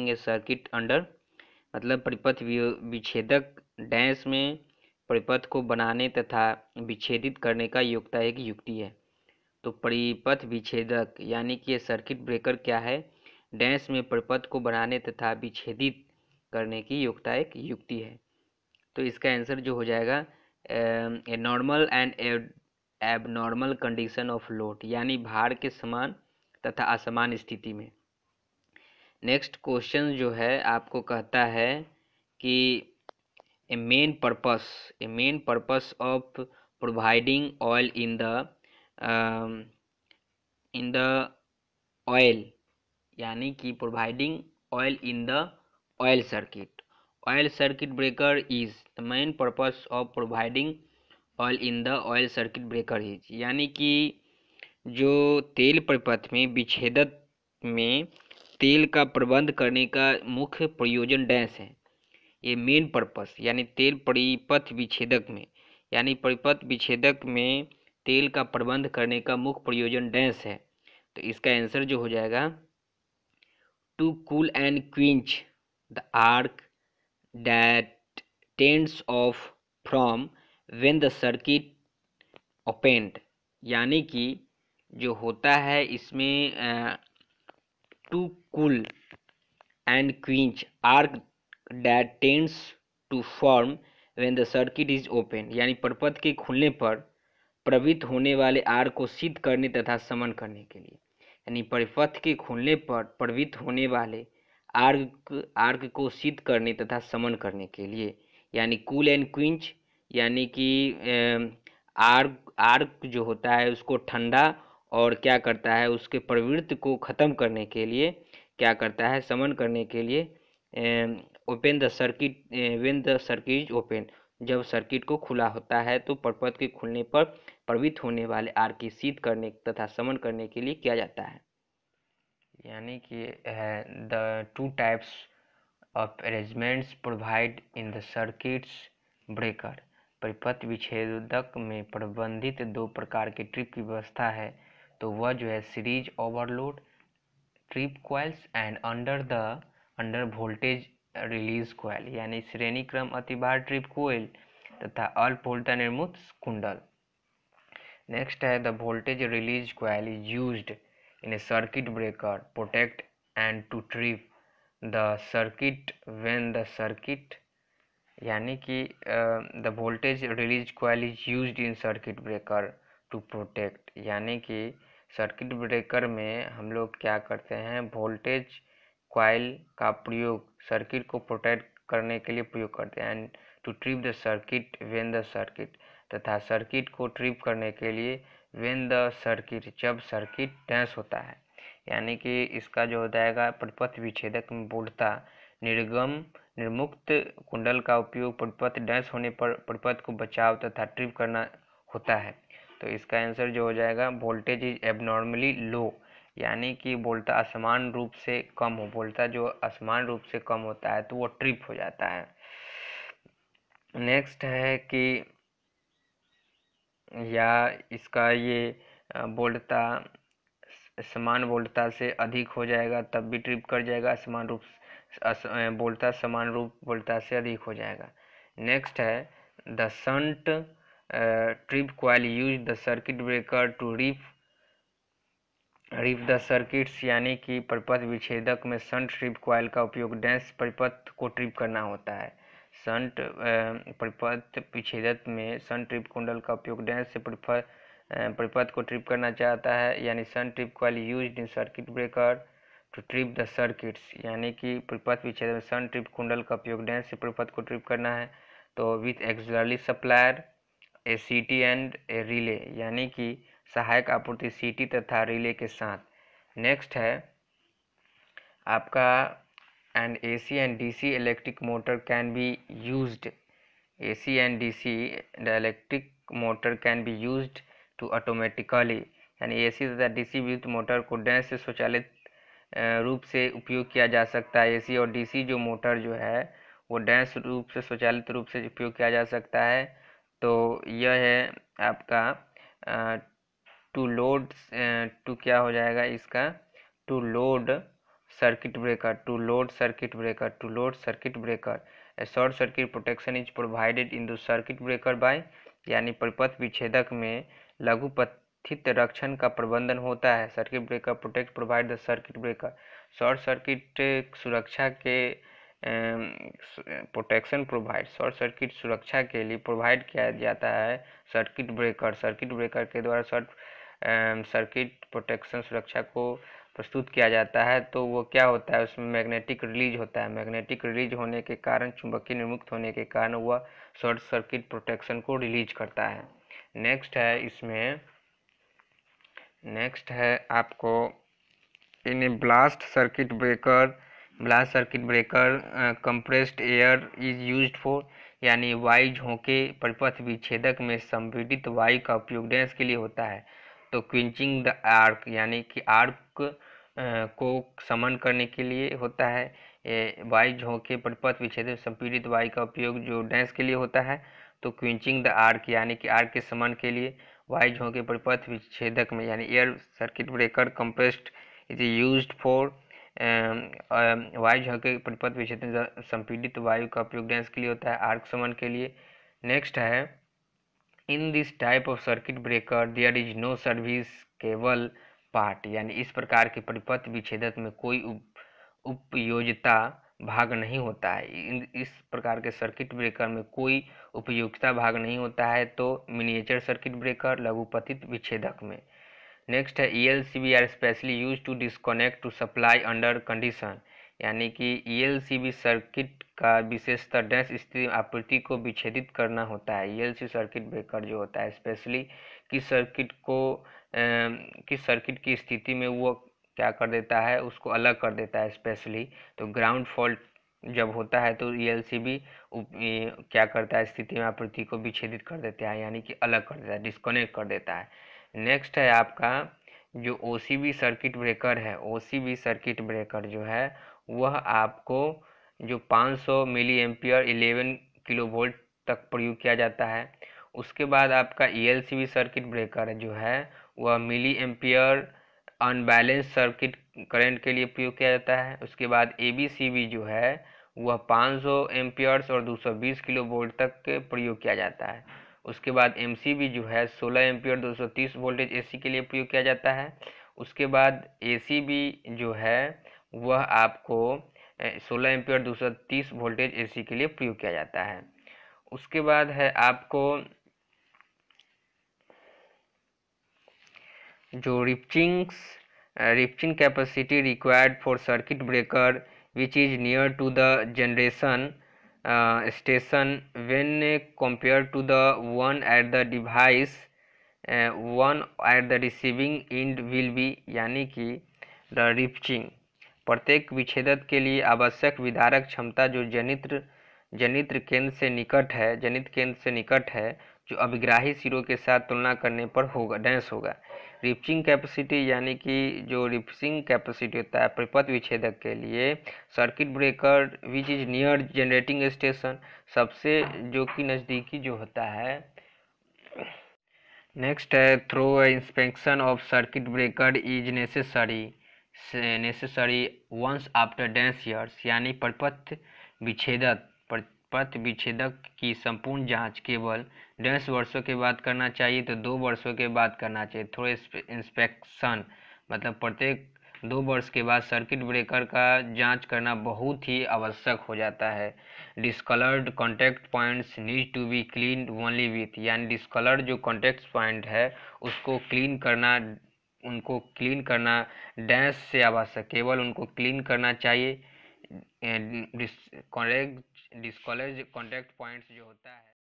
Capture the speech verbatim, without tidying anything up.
ए circuit under, मतलब परिपथ विच्छेदक dash में परिपथ को बनाने तथा विच्छेदित करने का योग्यता एक युक्ति है। तो परिपथ विच्छेदक यानी कि ये सर्किट ब्रेकर क्या है, डैश में परिपथ को बनाने तथा विच्छेदित करने की योग्यता एक युक्ति है। तो इसका आंसर जो हो जाएगा a normal and abnormal condition of load, यानी भार के समान तथा असमान स्थिति में। नेक्स्ट क्वेश्चन जो है आपको कहता है कि a main purpose a main purpose of providing oil in the in the oil, यानी कि providing oil in the oil circuit oil circuit breaker is the main purpose of providing oil in the oil circuit breaker is, यानी कि जो तेल परिपथ में विच्छेदक में तेल का प्रबंध करने का मुख्य प्रयोजन डैश है। ये मेन पर्पस यानी तेल परिपथ विच्छेदक में यानी परिपथ विच्छेदक में तेल का प्रबंध करने का मुख्य प्रयोजन डैश है। तो इसका आंसर जो हो जाएगा to cool and quench the arc that tends off from when the circuit opened, यानी कि जो होता है इसमें to cool and quench arc that tends to form when the circuit is open, यानी परिपथ के खुलने पर प्रवृत्त होने वाले आर्क को सिद्ध करने तथा समन करने के लिए, यानी परिपथ के खुलने पर प्रवृत्त होने वाले आर्क आर्क को सिद्ध करने तथा समन करने के लिए, यानी कूल एंड क्विंच, यानी कि आर्क आर्क जो होता है उसको ठंडा और क्या करता है उसके प्रवृत्ति को ख़त्म करने के लिए क्या करता है, समन करने के लिए open the circuit when the circuit is open, जब सर्किट को खुला होता है तो परिपथ के खुलने पर प्रवृत्त होने वाले आर्क की सिद्ध करने तथा समन करने के लिए किया जाता है। यानी कि the two types of arrangements provide in the circuits breaker, परिपथ विच्छेदक में प्रबंधित दो प्रकार के ट्रिप की व्यवस्था है। तो वह जो है series overload trip coils and under the under voltage release coil, यानी श्रेणी क्रम अतिभार ट्रिप कॉइल तथा अल्प वोल्टता निर्मुक्त कुंडल। नेक्स्ट है the voltage release coil is used in a circuit breaker protect and to trip the circuit when the circuit, यानी कि the voltage release coil is used in circuit breaker to protect, यानी कि circuit breaker में हम लोग क्या करते हैं, वोल्टेज कॉइल का प्रयोग सर्किट को प्रोटेक्ट करने के लिए प्रयोग करते हैं। And to trip the circuit when the circuit, तथा सर्किट को ट्रिप करने के लिए व्हेन द सर्किट, जब सर्किट डैश होता है, यानी कि इसका जो हो जाएगा परिपथ विच्छेदक में वोल्टता निर्गम निर्मुक्त कुंडल का उपयोग परिपथ डैश होने पर परिपथ को बचाव तथा ट्रिप करना होता है। तो इसका आंसर जो हो जाएगा वोल्टेज इज एबनॉर्मली लो, यानी कि वोल्टा असमान रूप से कम हो, वोल्टा जो असमान रूप से कम होता है तो वो ट्रिप हो जाता है। नेक्स्ट है कि या इसका ये वोल्टता समान वोल्टता से अधिक हो जाएगा तब भी ट्रिप कर जाएगा, असमान रूप वोल्टता समान रूप वोल्टता से अधिक हो जाएगा। नेक्स्ट है the shunt trip coil use the circuit breaker to rip rip the circuits, यानी कि परिपथ विच्छेदक में शंट ट्रिप कॉइल का उपयोग डैश परिपथ को ट्रिप करना होता है। शंट परिपथ विच्छेदक में शंट ट्रिप कुंडल का उपयोग डैश से परिपथ परिपथ को ट्रिप करना चाहता है, यानी shunt trip coil used in circuit breaker to trip the circuits, यानी कि परिपथ विच्छेदक में शंट ट्रिप कुंडल का उपयोग डैश से परिपथ को ट्रिप करना है। तो विथ एक्सिलरी सप्लायर ए सीटी एंड ए रिले, यानी कि सहायक आपूर्ति सीटी तथा रिले के साथ। नेक्स्ट है आपका and AC and DC electric motor can be used, AC and DC the electric motor can be used to automatically, यानी एसी तथा डीसी विद्युत मोटर को डैश से स्वचालित रूप से उपयोग किया जा सकता है। एसी और डीसी जो मोटर जो है वो डैश रूप से स्वचालित रूप से उपयोग किया जा सकता है। तो यह है आपका टू लोड टू क्या हो जाएगा इसका to load circuit breaker to load circuit breaker to load circuit breaker a short circuit protection is provided in the circuit breaker by यानी परिपथ विच्छेदक में लघु पथित रक्षण का प्रबंधन होता है। Circuit breaker protect provide the circuit breaker short circuit सुरक्षा के प्रोटेक्शन प्रोवाइड शॉर्ट सर्किट सुरक्षा के लिए प्रोवाइड किया जाता है सर्किट ब्रेकर सर्किट ब्रेकर के द्वारा शॉर्ट सर्किट प्रोटेक्शन सुरक्षा को प्रस्तुत किया जाता है। तो वो क्या होता है, उसमें मैग्नेटिक रिलीज होता है। मैग्नेटिक रिलीज होने के कारण, चुंबकीय निर्मुक्त होने के कारण वह शॉर्ट सर्किट प्रोटेक्शन को रिलीज करता है। नेक्स्ट है इसमें नेक्स्ट है आपको in a blast circuit breaker blast circuit breaker compressed air is used for यानी वायु झोंके परिपथ विच्छेदक में संपीड़ित वायु का उपयोग डैश के लिए होता है। तो क्विंचिंग द आर्क यानी कि आर्क को समन करने के लिए होता है। वायु झोंके परिपथ विच्छेदक संपीड़ित वायु का उपयोग जो डैश के लिए होता है। तो क्विंचिंग द आर्क यानी कि आर्क के समन के लिए वायु झोंके परिपथ विच्छेदक में यानी air circuit breaker compressed is used for वायु झोंके परिपथ विच्छेदक संपीड़ित वायु का उपयोग डैश के लिए होता है, आर्क समन के लिए। नेक्स्ट है in this type of circuit breaker there is no serviceable part यानी इस प्रकार के परिपथ विच्छेदक में कोई उप उपयोगिता भाग नहीं होता है। इन इस प्रकार के सर्किट ब्रेकर में कोई उपयोगिता भाग नहीं होता है। तो मिनिएचर सर्किट ब्रेकर लघुपथित विच्छेदक में। नेक्स्ट है E L C B R specially use to disconnect to supply under condition यानी कि E L C B circuit का विशेषतर डैश स्थिति आपूर्ति को विच्छेदित करना होता है। E L C circuit breaker जो होता है स्पेशली किस सर्किट को किस सर्किट की स्थिति में वो क्या कर देता है, उसको अलग कर देता है स्पेशली। तो ग्राउंड फॉल्ट जब होता है तो ई एल सी बी क्या करता है, स्थिति में आपूर्ति को विच्छेदित कर देता है यानी कि अलग कर देता है, डिस्कनेक्ट कर देता है। नेक्स्ट है आपका जो O C B circuit breaker है। O C B circuit breaker जो है वह आपको जो पाँच सौ मिली एम्पियर ग्यारह किलो वोल्ट तक प्रयोग किया जाता है। उसके बाद आपका E L C B circuit breaker जो है वह milliampere unbalance circuit current के लिए प्रयोग किया जाता है। उसके बाद ए बी सी बी जो है वह पाँच सौ एम्पियर्स और दो सौ बीस किलो वोल्ट तक के प्रयोग किया जाता है। उसके बाद एम सी बी जो है सोलह एम्पियर दो सौ तीस वोल्टेज ए सी के लिए प्रयोग किया जाता है। उसके बाद ए सी बी जो है वह आपको सोलह एम्पियर दो सौ तीस वोल्टेज ए सी के लिए प्रयोग किया जाता है। उसके बाद है आपको जो रिपचिंग्स रिपचिंग capacity required for circuit breaker which is near to the generation station when compare to the one at the device one at the receiving end will be यानी कि द रिपचिंग प्रत्येक विच्छेदक के लिए आवश्यक विदारक क्षमता जो जनित्र जनित्र केंद्र से निकट है जनित केंद्र से निकट है जो अभिग्राही सिरों के साथ तुलना करने पर होगा डैश होगा। रिपचिंग कैपेसिटी यानी कि जो रिपचिंग कैपेसिटी होता है परिपथ विच्छेदक के लिए circuit breaker which is near generating station सबसे जो कि नज़दीकी जो होता है। नेक्स्ट है thorough inspection of circuit breaker is necessary necessary once after dash years यानी परिपथ विच्छेदक परिपथ विच्छेदक की संपूर्ण जांच केवल डैश वर्षों के बाद करना चाहिए तो दो वर्षों के बाद करना चाहिए। थ्रो इंस्पेक्शन मतलब प्रत्येक दो वर्ष के बाद सर्किट ब्रेकर का जांच करना बहुत ही आवश्यक हो जाता है। Discoloured contact points need to be clean only with यानी डिस्कलर्ड जो कॉन्टैक्ट पॉइंट है उसको क्लीन करना उनको क्लीन करना डैश से आवश्यक केवल उनको क्लीन करना चाहिए। डिस्कलर्ड कॉन्टैक्ट पॉइंट्स जो होता है